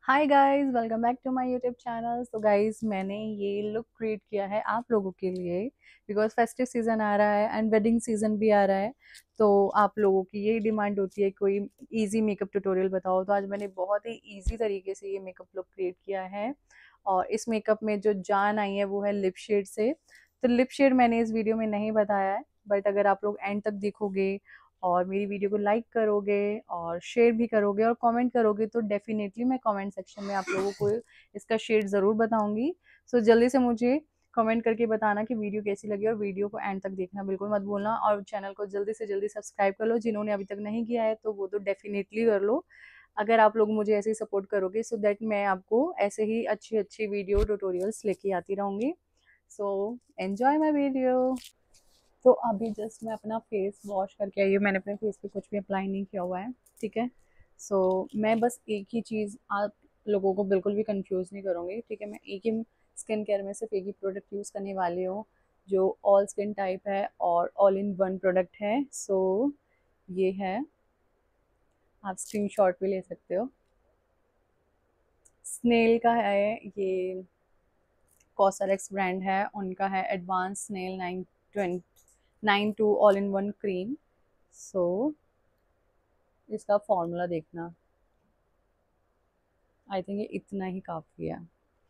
Hi guys, welcome back to my YouTube channel. तो guys, मैंने ये लुक क्रिएट किया है आप लोगों के लिए बिकॉज फेस्टिव सीजन आ रहा है एंड वेडिंग सीजन भी आ रहा है। तो आप लोगों की यही डिमांड होती है कोई इजी मेकअप ट्यूटोरियल बताओ। तो आज मैंने बहुत ही इजी तरीके से ये मेकअप लुक क्रिएट किया है और इस मेकअप में जो जान आई है वो है लिप शेड से। तो लिप शेड मैंने इस वीडियो में नहीं बताया है, बट अगर आप लोग एंड तक देखोगे और मेरी वीडियो को लाइक करोगे और शेयर भी करोगे और कमेंट करोगे तो डेफिनेटली मैं कमेंट सेक्शन में आप लोगों को इसका शेड ज़रूर बताऊंगी। सो जल्दी से मुझे कमेंट करके बताना कि वीडियो कैसी लगी और वीडियो को एंड तक देखना बिल्कुल मत भूलना और चैनल को जल्दी से जल्दी सब्सक्राइब कर लो। जिन्होंने अभी तक नहीं किया है तो वो तो डेफिनेटली कर लो। अगर आप लोग मुझे ऐसे ही सपोर्ट करोगे सो दैट मैं आपको ऐसे ही अच्छी अच्छी वीडियो ट्यूटोरियल्स लेके आती रहूँगी। So enjoy my video. तो अभी जस्ट मैं अपना फेस वॉश करके आई हूँ। मैंने अपने फेस पे कुछ भी अप्लाई नहीं किया हुआ है, ठीक है। सो मैं बस एक ही चीज़ आप लोगों को बिल्कुल भी कंफ्यूज नहीं करूँगी, ठीक है। मैं एक ही स्किन केयर में सिर्फ एक ही प्रोडक्ट यूज़ करने वाली हूँ जो ऑल स्किन टाइप है और ऑल इन वन प्रोडक्ट है। सो ये है, आप स्क्रीनशॉट भी ले सकते हो। स्नेल का है ये, कॉसरएक्स ब्रांड है, उनका है advance snail 992 all in one cream. So इसका फॉर्मूला देखना, आई थिंक ये इतना ही काफ़ी है।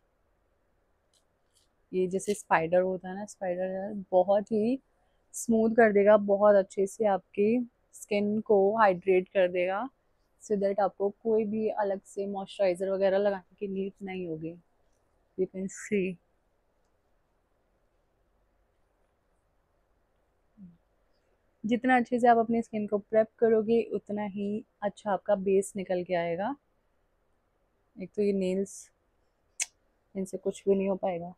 ये जैसे स्पाइडर होता है ना, स्पाइडर बहुत ही स्मूथ कर देगा, बहुत अच्छे से आपकी स्किन को हाइड्रेट कर देगा सो दैट आपको कोई भी अलग से मॉइस्चराइज़र वगैरह लगाने की नीड नहीं होगी। यू कैन सी जितना अच्छे से आप अपनी स्किन को प्रेप करोगे उतना ही अच्छा आपका बेस निकल के आएगा। एक तो ये नेल्स, इनसे कुछ भी नहीं हो पाएगा।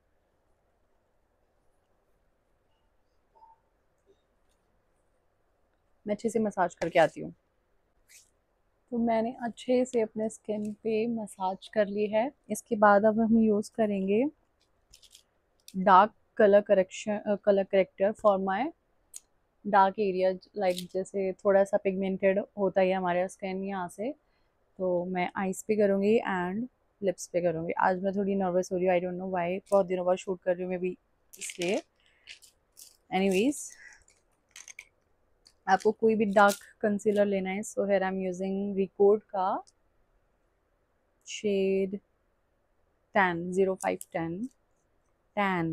मैं अच्छे से मसाज करके आती हूँ। तो मैंने अच्छे से अपने स्किन पे मसाज कर ली है। इसके बाद अब हम यूज़ करेंगे dark colour corrector for my dark area. Like जैसे थोड़ा सा पिगमेंटेड होता ही है हमारे स्किन यहाँ से। तो मैं आईज पे करूँगी एंड लिप्स पे करूँगी। आज मैं थोड़ी नर्वस हो रही हूँ, आई डोंट नो व्हाई, बहुत दिनों बाद शूट कर रही हूँ मैं भी, इसलिए। एनीवेज, आपको कोई भी डार्क कंसीलर लेना है so here I am using Recode का शेड 0510 टैन।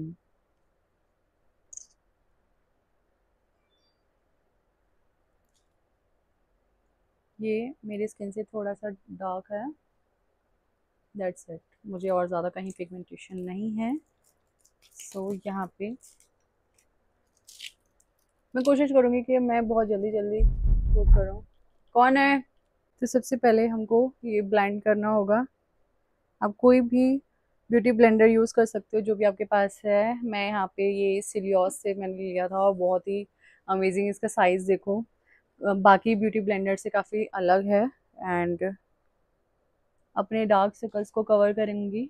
ये मेरी स्किन से थोड़ा सा डार्क है, दैट्स इट। मुझे और ज़्यादा कहीं पिगमेंटेशन नहीं है। सो यहाँ पे मैं कोशिश करूँगी कि मैं बहुत जल्दी जल्दी शूट करूँ। कौन है? तो सबसे पहले हमको ये ब्लेंड करना होगा। आप कोई भी ब्यूटी ब्लेंडर यूज़ कर सकते हो जो भी आपके पास है। मैं यहाँ पे ये सिलियॉस से मैंने लिया था और बहुत ही अमेजिंग, इसका साइज़ देखो, बाकी ब्यूटी ब्लेंडर से काफ़ी अलग है। एंड अपने डार्क सर्कल्स को कवर करूँगी।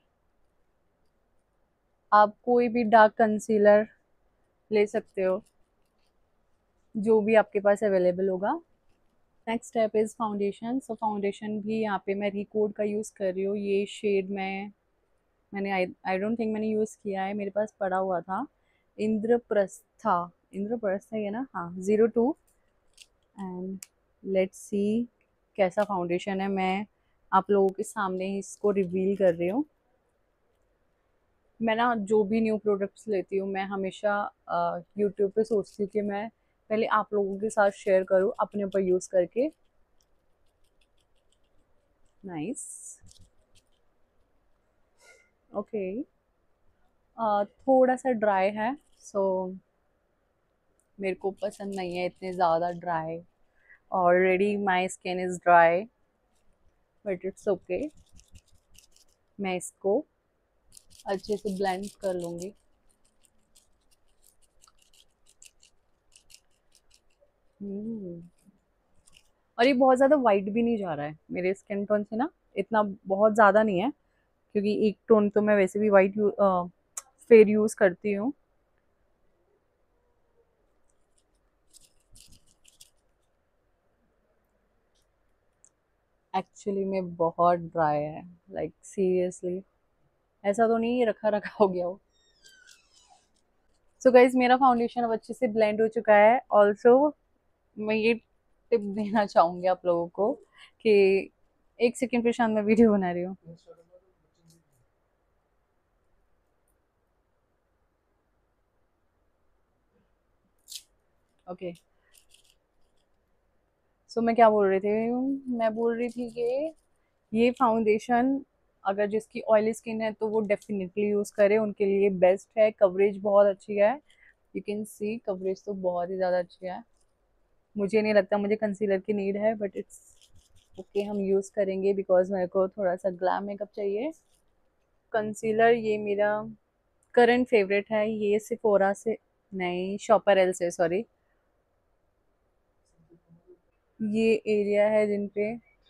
आप कोई भी डार्क कंसीलर ले सकते हो जो भी आपके पास अवेलेबल होगा। Next step is foundation. So foundation भी यहाँ पे मैं रिकोड का यूज़ कर रही हूँ। ये शेड मैंने आई डोंट थिंक मैंने यूज़ किया है, मेरे पास पड़ा हुआ था। इंद्रप्रस्था, इंद्रप्रस्थ है ये ना, हाँ, 02। एंड लेट्स सी कैसा फाउंडेशन है। मैं आप लोगों के सामने ही इसको रिवील कर रही हूँ। मैं ना जो भी न्यू प्रोडक्ट्स लेती हूँ मैं हमेशा यूट्यूब पे सोचती हूँ कि मैं पहले आप लोगों के साथ शेयर करूँ अपने ऊपर यूज़ करके। Nice, okay. थोड़ा सा ड्राई है, सो मेरे को पसंद नहीं है इतने ज़्यादा dry. Already my skin is dry, but it's okay. मैं इसको अच्छे से ब्लेंड कर लूँगी। हम्म, और ये बहुत ज़्यादा वाइट भी नहीं जा रहा है मेरे स्किन टोन से ना, इतना बहुत ज़्यादा नहीं है क्योंकि एक टोन तो मैं वैसे भी वाइट फेयर यूज़ करती हूँ। एक्चुअली में बहुत ड्राई है, लाइक सीरियसली। ऐसा तो नहीं रखा रखा हो गया हो। सो गाइज मेरा फाउंडेशन अब अच्छे से ब्लेंड हो चुका है। ऑल्सो मैं ये टिप देना चाहूंगी आप लोगों को कि एक सेकेंड प्रशांत, मैं वीडियो बना रही हूँ। ओके, सो मैं क्या बोल रही थी, मैं बोल रही थी कि ये फाउंडेशन अगर जिसकी ऑयली स्किन है तो वो डेफिनेटली यूज करे, उनके लिए बेस्ट है। कवरेज बहुत अच्छी है, यू कैन सी कवरेज तो बहुत ही ज्यादा अच्छी है। मुझे नहीं लगता मुझे कंसीलर की नीड है, बट इट्स ओके, हम यूज करेंगे बिकॉज मेरे को थोड़ा सा ग्लैम मेकअप चाहिए। कंसीलर ये मेरा करंट फेवरेट है, ये सिफोरा से नहीं, शॉपर एल से, सॉरी। ये एरिया है जिन पे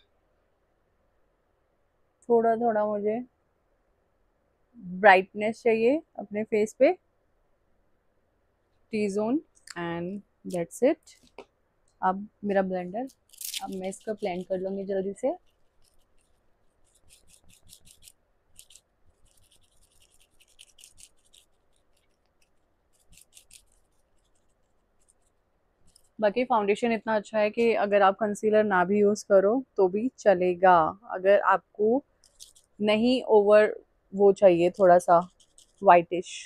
थोड़ा थोड़ा मुझे ब्राइटनेस चाहिए अपने फेस पे, T zone, and that's it. अब मेरा ब्लेंडर, अब मैं इसका ब्लेंड कर लूँगी जल्दी से। बाकी फाउंडेशन इतना अच्छा है कि अगर आप कंसीलर ना भी यूज़ करो तो भी चलेगा। अगर आपको नहीं ओवर वो चाहिए थोड़ा सा वाइटिश,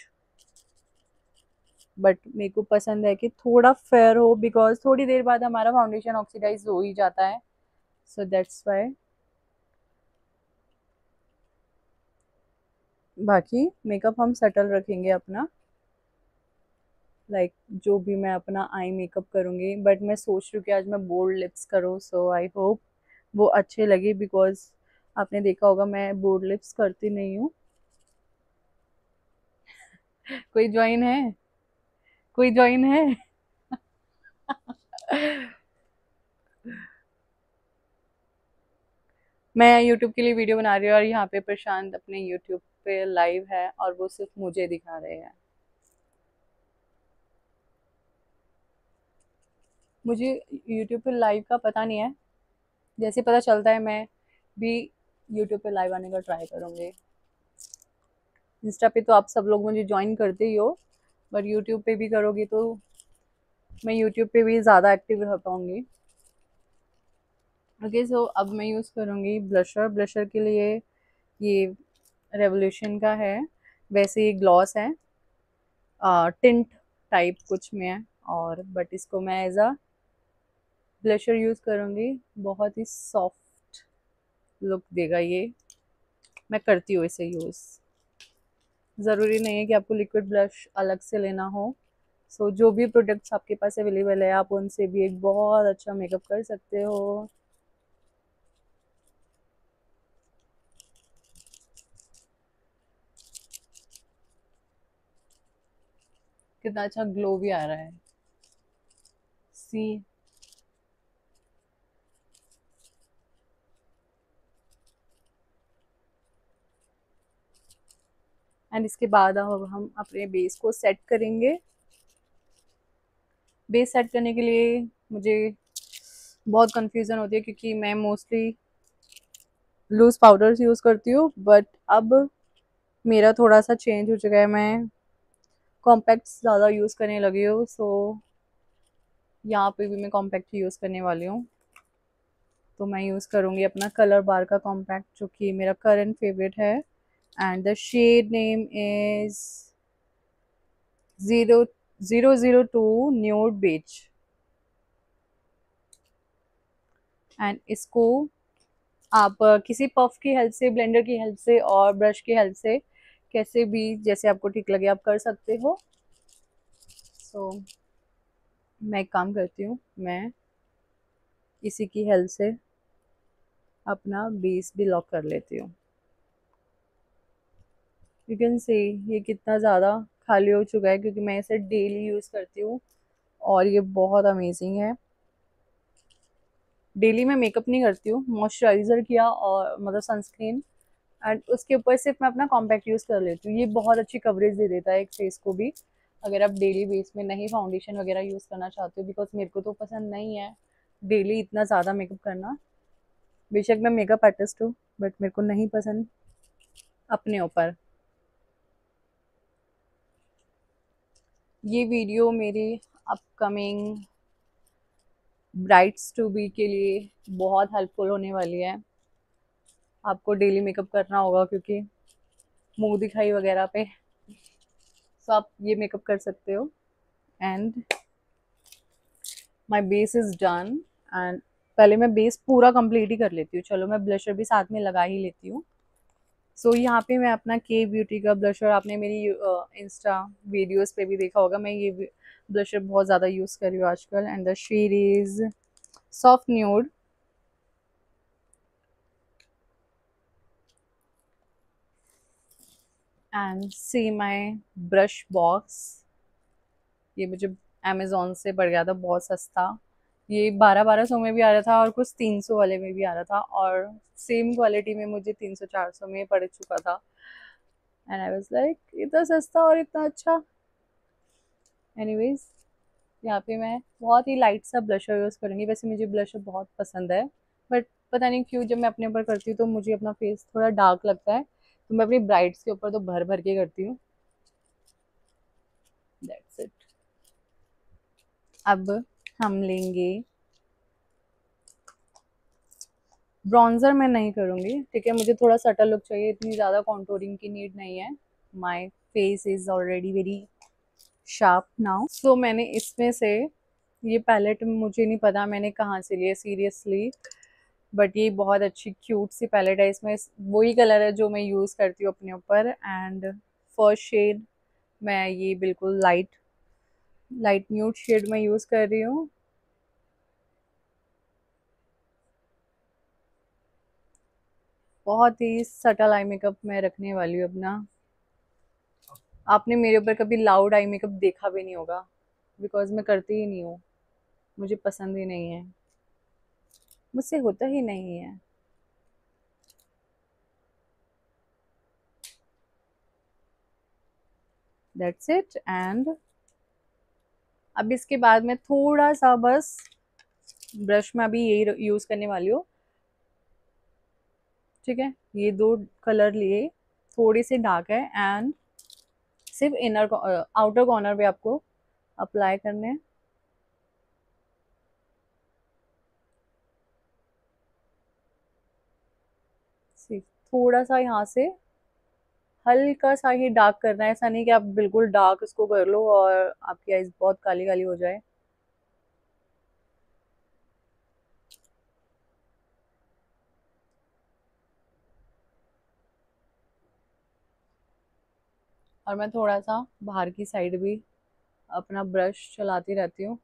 बट मेरे को पसंद है कि थोड़ा फेयर हो, बिकॉज थोड़ी देर बाद हमारा फाउंडेशन ऑक्सीडाइज हो ही जाता है, सो दैट्स वाई। बाकी मेकअप हम सेटल रखेंगे अपना, लाइक जो भी मैं अपना आई मेकअप करूँगी, बट मैं सोच रही हूँ कि आज मैं बोल्ड लिप्स करूँ, सो आई होप वो अच्छे लगे, बिकॉज आपने देखा होगा मैं बोल्ड लिप्स करती नहीं हूँ। कोई ज्वाइन है? कोई ज्वाइन है? मैं यूट्यूब के लिए वीडियो बना रही हूँ और यहाँ पे प्रशांत अपने यूट्यूब पे लाइव है और वो सिर्फ मुझे दिखा रहे हैं। मुझे यूट्यूब पे लाइव का पता नहीं है, जैसे पता चलता है मैं भी यूट्यूब पे लाइव आने का ट्राई करूँगी। इंस्टा पे तो आप सब लोग मुझे ज्वाइन करते ही हो, बट यूट्यूब पे भी करोगी तो मैं यूट्यूब पे भी ज़्यादा एक्टिव रह पाऊँगी। ओके, सो अब मैं यूज़ करूँगी ब्लशर। ब्लशर के लिए ये रेवोल्यूशन का है, वैसे ये ग्लॉस है, टिंट टाइप कुछ में है, और बट इसको मैं एज अ ब्लशर यूज़ करूँगी। बहुत ही सॉफ्ट लुक देगा ये, मैं करती हूँ इसे यूज़। ज़रूरी नहीं है कि आपको लिक्विड ब्लश अलग से लेना हो, सो जो भी प्रोडक्ट्स आपके पास अवेलेबल है आप उनसे भी एक बहुत अच्छा मेकअप कर सकते हो। कितना अच्छा ग्लो भी आ रहा है, सी। एंड इसके बाद अब हम अपने बेस को सेट करेंगे। बेस सेट करने के लिए मुझे बहुत कंफ्यूजन होती है क्योंकि मैं मोस्टली लूज पाउडर्स यूज़ करती हूँ, बट अब मेरा थोड़ा सा चेंज हो चुका है, मैं कॉम्पैक्ट्स ज़्यादा यूज़ करने लगी हूँ, सो यहाँ पे भी मैं कॉम्पैक्ट यूज़ करने वाली हूँ। तो मैं यूज़ करूँगी अपना कलर बार का कॉम्पैक्ट, जो कि मेरा करंट फेवरेट है, and the shade name is 002 nude beige. And इसको आप किसी पफ की हेल्प से, ब्लेंडर की हेल्प से और ब्रश की हेल्प से कैसे भी जैसे आपको ठीक लगे आप कर सकते हो। सो मैं एक काम करती हूँ, मैं इसी की हेल्प से अपना बेस भी लॉक कर लेती हूँ। यू कैन से ये कितना ज़्यादा खाली हो चुका है क्योंकि मैं इसे डेली यूज़ करती हूँ और ये बहुत अमेजिंग है। डेली मैं मेकअप नहीं करती हूँ, मॉइस्चराइज़र किया और मतलब सनस्क्रीन, एंड उसके ऊपर सिर्फ मैं अपना कॉम्पैक्ट यूज़ कर लेती हूँ। ये बहुत अच्छी कवरेज दे देता है एक फेस को भी, अगर आप डेली बेस में नहीं फाउंडेशन वगैरह यूज़ करना चाहते हो, बिकॉज मेरे को तो पसंद नहीं है डेली इतना ज़्यादा मेकअप करना। बेशक मैं मेकअप आर्टिस्ट हूँ, बट मेरे को नहीं पसंद अपने ऊपर। ये वीडियो मेरी अपकमिंग ब्राइड्स टू बी के लिए बहुत हेल्पफुल होने वाली है। आपको डेली मेकअप करना होगा क्योंकि मुंह दिखाई वगैरह पे, तो आप ये मेकअप कर सकते हो। And my base is done. And पहले मैं बेस पूरा कंप्लीट ही कर लेती हूँ। चलो मैं ब्लशर भी साथ में लगा ही लेती हूँ। सो यहाँ पे मैं अपना के ब्यूटी का ब्लशर, आपने मेरी इंस्टा वीडियोस पे भी देखा होगा, मैं ये ब्लशर बहुत ज़्यादा यूज़ कर रही हूँ आजकल। And the shade is soft nude. And see my brush box. ये मुझे अमेजोन से पड़ गया था, बहुत सस्ता। ये 1200 में भी आ रहा था और कुछ 300 वाले में भी आ रहा था, और सेम क्वालिटी में मुझे 300-400 में पड़ चुका था। एंड आई वाज लाइक इतना सस्ता और इतना अच्छा। एनीवेज, यहाँ पे मैं बहुत ही लाइट सा ब्लशर यूज़ करूँगी। वैसे मुझे ब्लशर बहुत पसंद है, बट पता नहीं क्यों जब मैं अपने ऊपर करती हूँ तो मुझे अपना फेस थोड़ा डार्क लगता है, तो मैं अपनी ब्राइड्स के ऊपर तो भर भर के करती हूँ। That's it. अब हम लेंगे ब्रॉन्जर। मैं नहीं करूँगी, ठीक है, मुझे थोड़ा सटल लुक चाहिए, इतनी ज़्यादा कॉन्टोरिंग की नीड नहीं है। My face is already very sharp now. So मैंने इसमें से ये पैलेट, मुझे नहीं पता मैंने कहाँ से लिया सीरियसली, बट ये बहुत अच्छी क्यूट सी पैलेट है। इसमें वही कलर है जो मैं यूज़ करती हूँ अपने ऊपर। एंड फर्स्ट शेड मैं ये बिल्कुल लाइट लाइट न्यूड शेड में यूज़ कर रही हूँ। बहुत ही सटल आई मेकअप मैं रखने वाली हूँ अपना। आपने मेरे ऊपर कभी लाउड आई मेकअप देखा भी नहीं होगा, बिकॉज मैं करती ही नहीं हूँ, मुझे पसंद ही नहीं है, मुझसे होता ही नहीं है। That's it. एंड अब इसके बाद मैं थोड़ा सा बस ब्रश में अभी यही यूज़ करने वाली हूँ, ठीक है। ये दो कलर लिए, थोड़े से डार्क है, एंड सिर्फ इनर आउटर कॉर्नर पे आपको अप्लाई करने हैं। सिर्फ थोड़ा सा यहाँ से हल्का सा ही डार्क करना है, ऐसा नहीं कि आप बिल्कुल डार्क इसको कर लो और आपकी आईज बहुत काली काली हो जाए। और मैं थोड़ा सा बाहर की साइड भी अपना ब्रश चलाती रहती हूँ,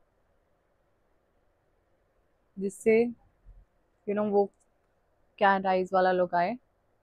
जिससे वो कैट आइज वाला लुक आए।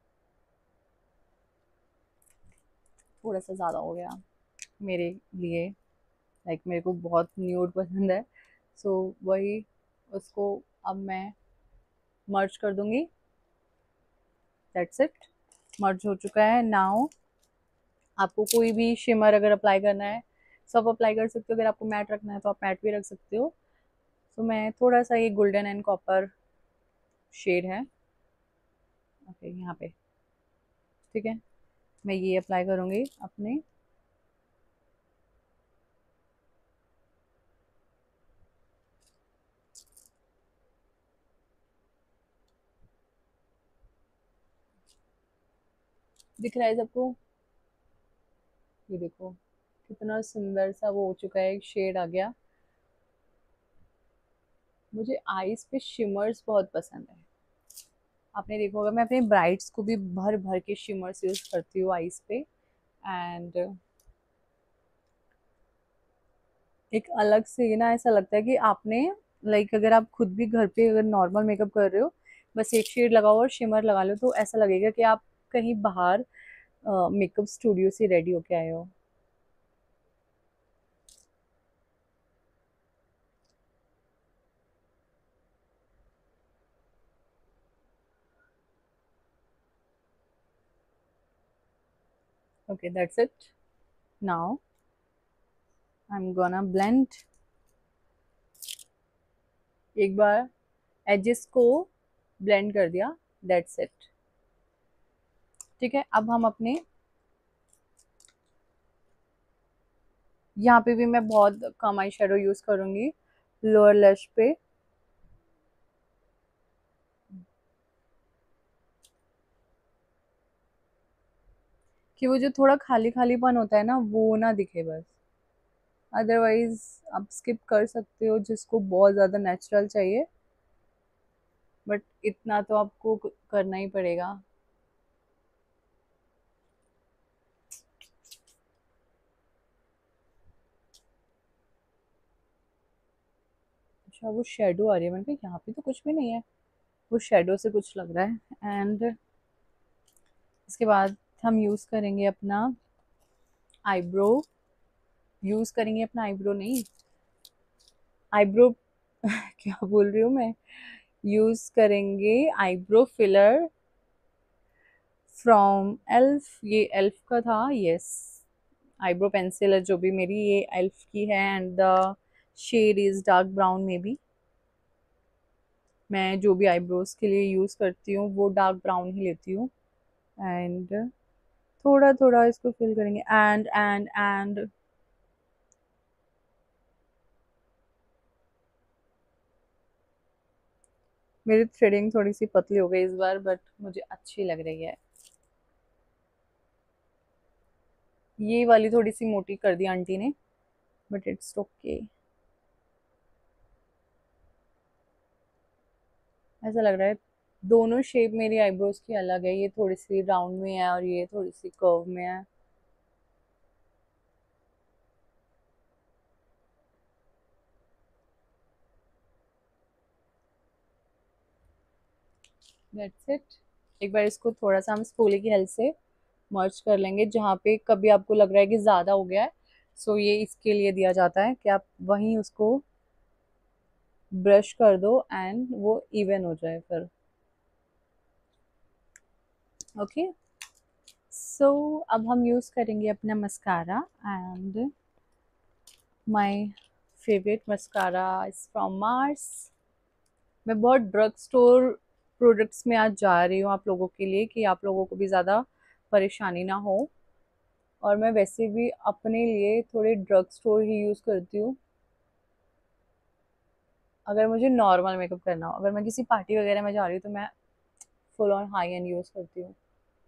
थोड़ा सा ज़्यादा हो गया मेरे लिए, लाइक मेरे को बहुत न्यूड पसंद है, सो वही उसको अब मैं मर्ज कर दूंगी। दैट्स इट, मर्ज हो चुका है। नाउ आपको कोई भी शिमर अगर अप्लाई करना है, सब अप्लाई कर सकते हो। अगर आपको मैट रखना है तो आप मैट भी रख सकते हो। तो मैं थोड़ा सा ये गोल्डन एंड कॉपर शेड है, ओके, यहाँ पे, ठीक है, मैं ये अप्लाई करूँगी अपने। दिख रहा है सबको? ये देखो कितना सुंदर सा वो हो चुका है, एक शेड आ गया। मुझे आईज पे शिमर्स बहुत पसंद है। आपने देखा होगा मैं अपने ब्राइड्स को भी भर भर के शिमर्स यूज करती हूँ आईज पे। एंड एक अलग से ना ऐसा लगता है कि आपने, लाइक अगर आप खुद भी घर पे अगर नॉर्मल मेकअप कर रहे हो, बस एक शेड लगाओ और शिमर लगा लो, तो ऐसा लगेगा कि आप कहीं बाहर मेकअप स्टूडियो से रेडी होके आए हो। Okay, that's it. Now I am gonna blend एक बार एजेस को ब्लेंड कर दिया, दैट्स इट। ठीक है, अब हम अपने यहाँ पे भी मैं बहुत कम आई शेडो यूज करूंगी लोअर लैश पे। कि वो जो थोड़ा खाली खालीपन होता है ना, वो ना दिखे बस। अदरवाइज आप स्किप कर सकते हो जिसको बहुत ज्यादा नेचुरल चाहिए, बट इतना तो आपको करना ही पड़ेगा। अच्छा, वो शेडो आ रही है, मैंने कहा यहाँ पे तो कुछ भी नहीं है, वो शेडो से कुछ लग रहा है। एंड इसके बाद हम यूज करेंगे अपना आईब्रो, यूज करेंगे अपना आईब्रो नहीं, आईब्रो क्या बोल रही हूँ मैं, यूज करेंगे आईब्रो फिलर फ्रॉम एल्फ। ये एल्फ का था, यस। आईब्रो पेंसिल है जो भी मेरी, ये एल्फ की है and the shade is dark brown में भी। मैं जो भी आईब्रोज के लिए यूज करती हूँ वो डार्क ब्राउन ही लेती हूँ। एंड थोड़ा थोड़ा इसको फिल करेंगे। एंड मेरी थ्रेडिंग थोड़ी सी पतली हो गई इस बार, बट मुझे अच्छी लग रही है। ये वाली थोड़ी सी मोटी कर दी आंटी ने, बट इट्स ओके। ऐसा लग रहा है दोनों शेप मेरी आईब्रोज की अलग है, ये थोड़ी सी राउंड में है और ये थोड़ी सी कर्व में है। That's it. एक बार इसको थोड़ा सा हम स्पूली की हेल्प से मर्ज कर लेंगे, जहाँ पे कभी आपको लग रहा है कि ज़्यादा हो गया है, सो ये इसके लिए दिया जाता है कि आप वहीं उसको ब्रश कर दो एंड वो इवन हो जाए फिर। ओके, सो अब हम यूज़ करेंगे अपना mascara. And my favourite mascara is from Mars. मैं बहुत ड्रग स्टोर प्रोडक्ट्स में आज जा रही हूँ आप लोगों के लिए, कि आप लोगों को भी ज़्यादा परेशानी ना हो। और मैं वैसे भी अपने लिए थोड़े ड्रग स्टोर ही यूज़ करती हूँ अगर मुझे नॉर्मल मेकअप करना हो। अगर मैं किसी पार्टी वगैरह में जा रही हूँ तो मैं full on high and use करती हूँ।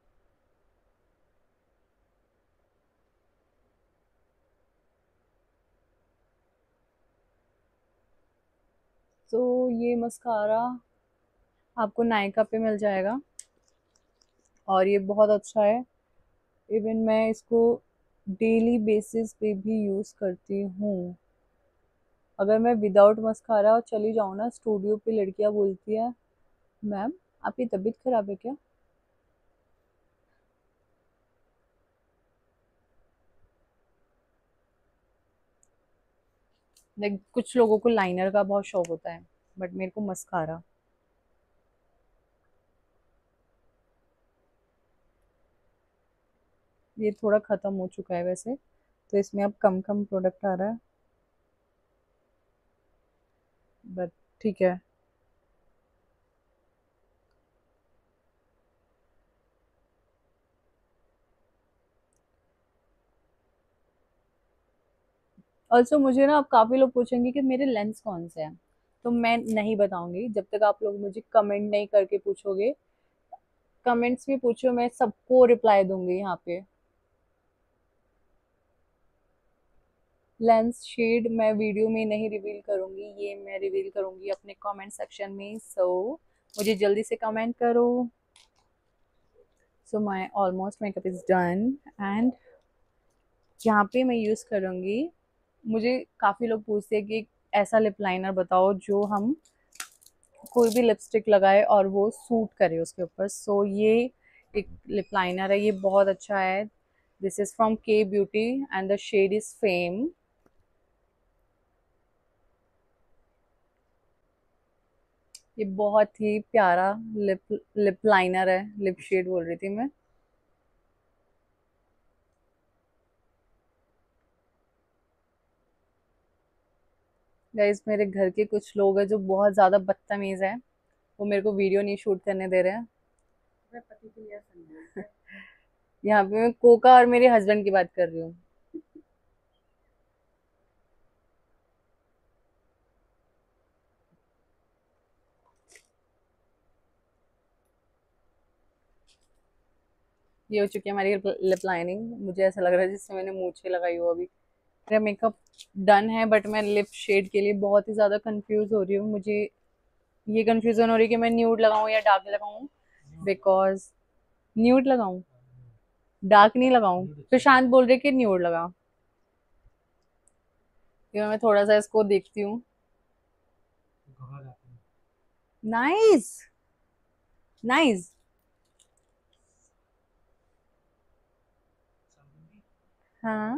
तो ये मस्कारा आपको नायका पे मिल जाएगा और ये बहुत अच्छा है। इवन मैं इसको डेली बेसिस पे भी यूज़ करती हूँ। अगर मैं विदाउट मस्कारा चली जाऊँ ना स्टूडियो पे, लड़कियाँ बोलती है मैम आपकी तबीयत खराब है क्या। लाइक कुछ लोगों को लाइनर का बहुत शौक होता है, बट मेरे को मस्कारा। ये थोड़ा ख़त्म हो चुका है वैसे, तो इसमें अब कम कम प्रोडक्ट आ रहा है, बट ठीक है। ऑल्सो मुझे ना अब काफ़ी लोग पूछेंगे कि मेरे लेंस कौन से हैं, तो मैं नहीं बताऊंगी जब तक आप लोग मुझे कमेंट नहीं करके पूछोगे। कमेंट्स में पूछो, मैं सबको रिप्लाई दूंगी यहाँ पे। लेंस शेड मैं वीडियो में नहीं रिवील करूंगी, ये मैं रिवील करूंगी अपने कमेंट सेक्शन में। सो मुझे जल्दी से कमेंट करो। So my almost makeup is done. And यहाँ पे मैं यूज़ करूँगी, मुझे काफ़ी लोग पूछते हैं कि एक ऐसा लिप लाइनर बताओ जो हम कोई भी लिपस्टिक लगाए और वो सूट करे उसके ऊपर। सो ये एक लिप लाइनर है, ये बहुत अच्छा है। This is from K beauty and the shade is fame. ये बहुत ही प्यारा लिप लिप लाइनर है, लिप शेड बोल रही थी मैं। गाइस मेरे घर के कुछ लोग हैं जो बहुत ज़्यादा बदतमीज़ है, वो मेरे को वीडियो नहीं शूट करने दे रहे हैं। यहाँ पे मैं कोका और मेरे हस्बैंड की बात कर रही हूँ। ये हो चुकी है हमारी लिप लाइनिंग। मुझे ऐसा लग रहा है जिससे मैंने मूछें लगाई हो अभी। मेरा मेकअप डन है, बट मैं लिप शेड के लिए बहुत ही ज़्यादा कंफ्यूज हो रही हूँ। मुझे ये कंफ्यूजन हो रही है कि मैं न्यूड लगाऊं या डार्क लगाऊं, बिकॉज न्यूड लगाऊं, डार्क नहीं लगाऊं। प्रशांत बोल रहे कि न्यूड लगा। फिर मैं थोड़ा सा इसको देखती हूँ। Nice, nice. हाँ,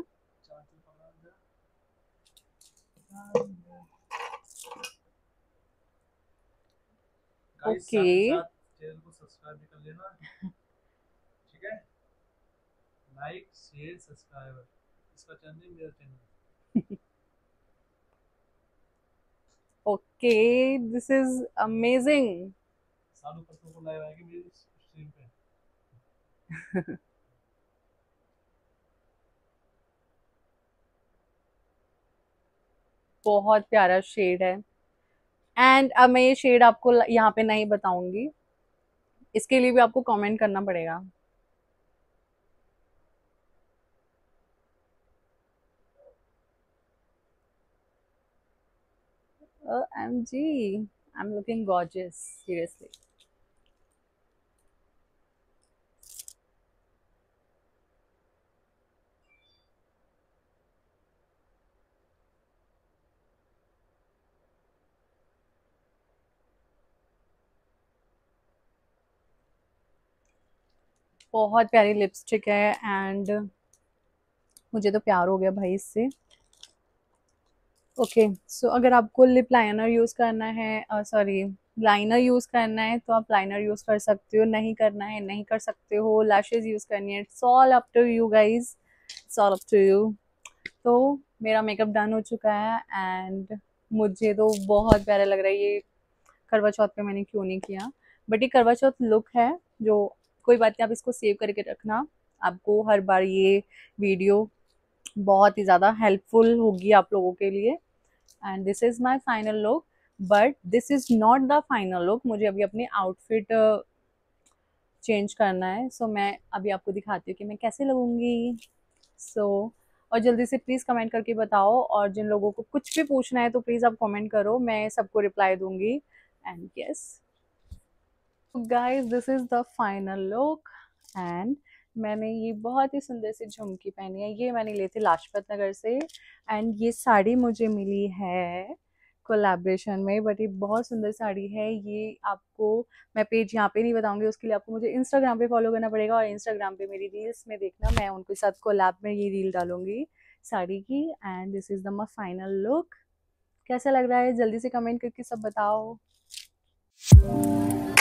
ओके। चैनल को सब्सक्राइब भी कर लेना, ठीक है? लाइक शेयर सब्सक्राइब, इसका चैनल मेरा channel. Okay, this is amazing. सालों परसों को लाइव आएगी मेरी स्ट्रीम पे। बहुत प्यारा शेड है। एंड अब मैं ये शेड आपको यहाँ पे नहीं बताऊंगी, इसके लिए भी आपको कमेंट करना पड़ेगा। OMG, I'm looking gorgeous, seriously. बहुत प्यारी लिपस्टिक है एंड मुझे तो प्यार हो गया भाई इससे। ओके, सो अगर आपको लिप लाइनर यूज़ करना है, सॉरी, लाइनर यूज़ करना है तो आप लाइनर यूज़ कर सकते हो, नहीं करना है नहीं कर सकते हो। लैशेज यूज़ करनी है, it's all up to you guys, it's all up to you. तो मेरा मेकअप डन हो चुका है एंड मुझे तो बहुत प्यारा लग रहा है ये। करवा चौथ पे मैंने क्यों नहीं किया, बट ये करवा चौथ लुक है जो, कोई बात नहीं, आप इसको सेव करके रखना। आपको हर बार ये वीडियो बहुत ही ज़्यादा हेल्पफुल होगी आप लोगों के लिए। And this is my final look, but this is not the final look. मुझे अभी अपनी आउटफिट चेंज करना है, सो मैं अभी आपको दिखाती हूँ कि मैं कैसे लगूंगी। सो और जल्दी से प्लीज़ कमेंट करके बताओ, और जिन लोगों को कुछ भी पूछना है तो प्लीज़ आप कमेंट करो, मैं सबको रिप्लाई दूंगी। And yes guys, this is the final look. And मैंने ये बहुत ही सुंदर सी झुमकी पहनी है, ये मैंने ली थी लाजपत नगर से। एंड ये साड़ी मुझे मिली है कोलैबोरेशन में, बट ये बहुत सुंदर साड़ी है। ये आपको, मैं पेज यहाँ पे नहीं बताऊंगी, उसके लिए आपको मुझे इंस्टाग्राम पे फॉलो करना पड़ेगा, और इंस्टाग्राम पे मेरी रील्स में देखना, मैं उनके साथ कोलैब में ये रील डालूंगी साड़ी की। And this is the my final look. कैसा लग रहा है जल्दी से कमेंट करके सब बताओ।